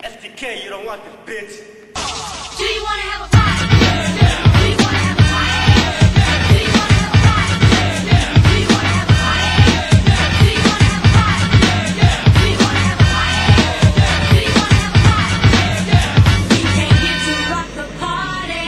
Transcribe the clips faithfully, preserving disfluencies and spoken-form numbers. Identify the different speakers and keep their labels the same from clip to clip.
Speaker 1: S T K, you don't want this, bitch.
Speaker 2: Do you wanna have a fight? Do you wanna have a fight? Do you wanna have a fight? Do you wanna have a fight? Do you wanna have a fight? Do you wanna have a fight? Do you wanna have a fight? We came here to rock the party.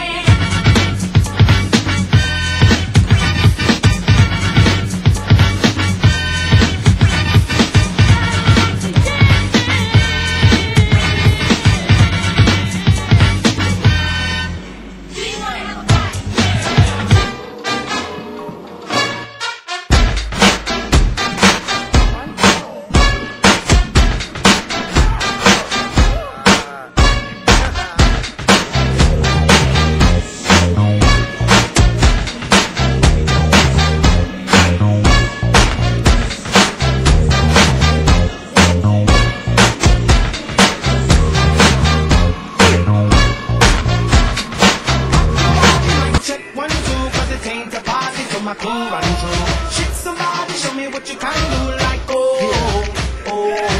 Speaker 3: My crew running through. Shit, somebody show me what you can do. Like oh, oh,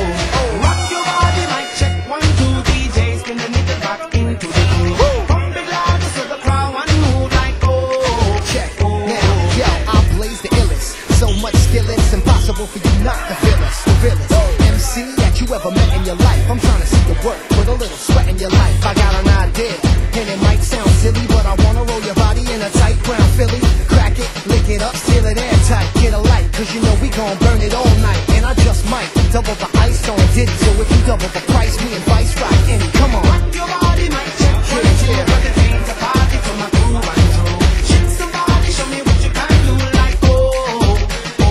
Speaker 3: oh. Rock your body, mic check one two. D J spin the nigga back into the groove. Pump it loud so the crowd want to move. Like oh,
Speaker 4: check. Oh. Now, yo, I blaze the illest. So much skill, it's impossible for you not to feel us. The realest M C that you ever met in your life. I'm trying to see the work with a little sweat in your life. I got an idea, and it might sound silly, but I wanna roll your body in a tight brown Philly. Crack it, lick it up, seal it airtight. Get a light, cause you know we gon' burn it all night. And I just might double the ice on Diddy. So if you double the price, me and Vice rock any. Come on.
Speaker 3: Rock your body, mic check one two. But it ain't a party for my crew running through. Shit, somebody show me what you can do. Like oh, oh,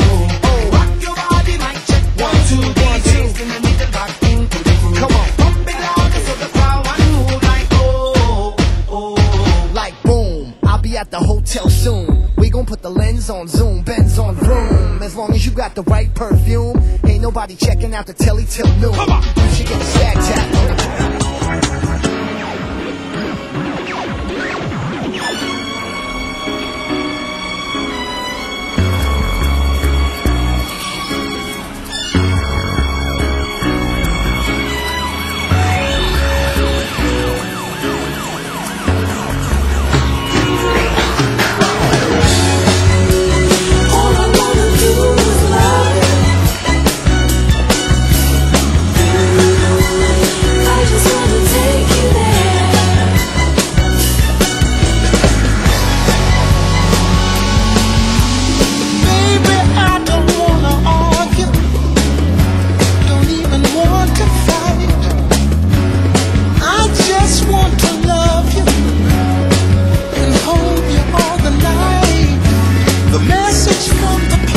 Speaker 3: oh. Rock your body, mic check one two. D J spin the needle back into the groove.
Speaker 4: Come on.
Speaker 3: Pump it loud so the crowd want to move. Like oh, oh.
Speaker 4: Like boom, I'll be at the hotel soon. We gon' put the lens on zoom, Benz on vroom. As long as you got the right perfume, ain't nobody checking out the telly till noon.
Speaker 3: Come on.
Speaker 4: You should get a stag tap.
Speaker 5: The message from the